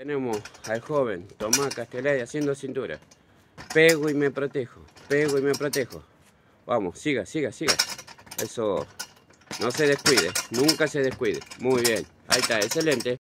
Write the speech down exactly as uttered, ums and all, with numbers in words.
Tenemos al joven Tomás Castelay haciendo cintura. Pego y me protejo, pego y me protejo. Vamos, siga, siga, siga. Eso, no se descuide, nunca se descuide. Muy bien, ahí está, excelente.